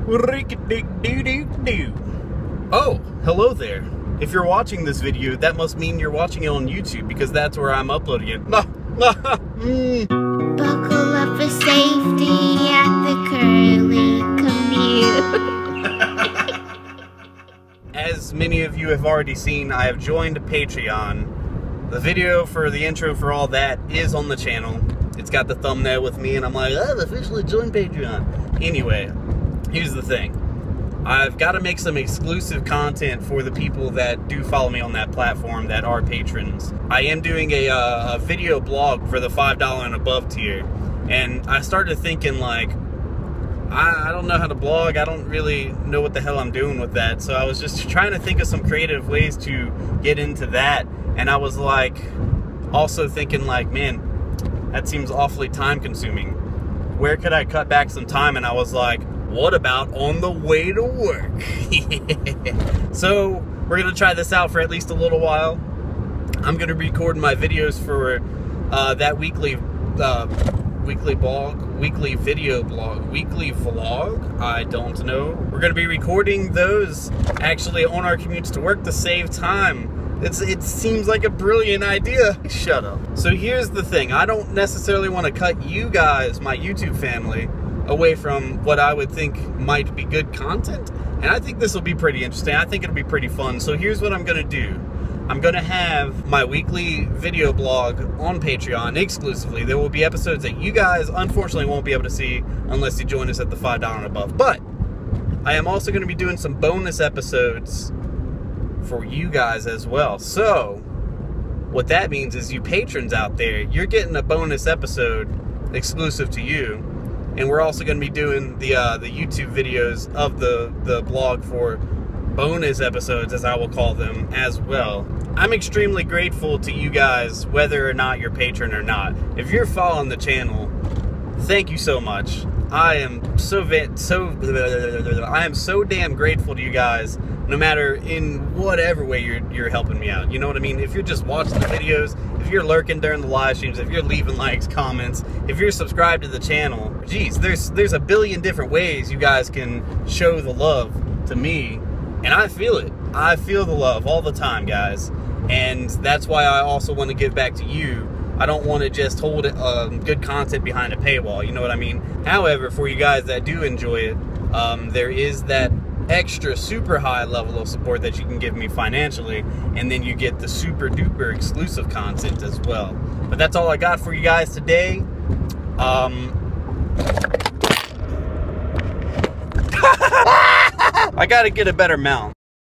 Oh, hello there. If you're watching this video, that must mean you're watching it on YouTube, because that's where I'm uploading it. Buckle up for safety at the Kerley Commute. As many of you have already seen, I have joined Patreon. The video for the intro for all that is on the channel. It's got the thumbnail with me, and I'm like, I've officially joined Patreon. Anyway, here's the thing. I've got to make some exclusive content for the people that do follow me on that platform that are patrons. I am doing a video blog for the $5 and above tier, and I started thinking, like, I don't know how to blog. I don't really know what the hell I'm doing with that. So I was just trying to think of some creative ways to get into that, and I was like, also thinking like, man, that seems awfully time consuming. Where could I cut back some time? And I was like, what about on the way to work? So we're gonna try this out for at least a little while. I'm gonna be recording my videos for that weekly video blog, weekly vlog, I don't know. We're gonna be recording those actually on our commutes to work to save time. It seems like a brilliant idea. Shut up. So here's the thing. I don't necessarily want to cut you guys, my YouTube family, away from what I would think might be good content. And I think this will be pretty interesting. I think it'll be pretty fun. So here's what I'm going to do. I'm going to have my weekly video blog on Patreon exclusively. There will be episodes that you guys unfortunately won't be able to see unless you join us at the $5 and above. But I am also going to be doing some bonus episodes for you guys as well. So what that means is, you patrons out there, you're getting a bonus episode exclusive to you. And we're also going to be doing the YouTube videos of the blog for bonus episodes, as I will call them, as well. I'm extremely grateful to you guys, whether or not you're patron or not. If you're following the channel, thank you so much. I am so damn grateful to you guys, no matter in whatever way you're helping me out. You know what I mean? If you're just watching the videos, if you're lurking during the live streams, if you're leaving likes, comments, if you're subscribed to the channel, geez, there's a billion different ways you guys can show the love to me, and I feel it. I feel the love all the time, guys, and that's why I also want to give back to you. I don't want to just hold good content behind a paywall, you know what I mean? However, for you guys that do enjoy it, there is that extra super high level of support that you can give me financially, and then you get the super duper exclusive content as well. But that's all I got for you guys today. I gotta get a better mount.